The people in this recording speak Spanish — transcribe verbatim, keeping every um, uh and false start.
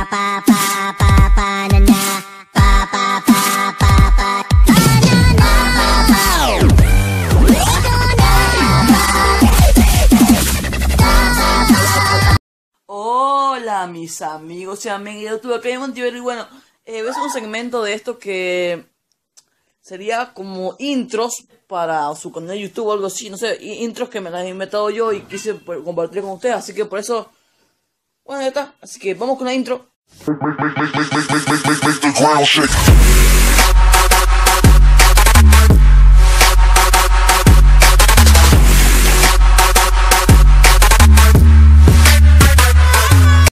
pa pa pa pa na na pa pa pa pa pa na na pa. Hola mis amigos, sean bienvenidos a acá en Montiverri. Y bueno, eh, ves un segmento de esto que sería como intros para su canal de YouTube o algo así, no sé, intros que me las he inventado yo y quise compartir con ustedes, así que por eso, bueno, ya está, así que vamos con la intro. Make, make, make, make, make, make, make the ground shake.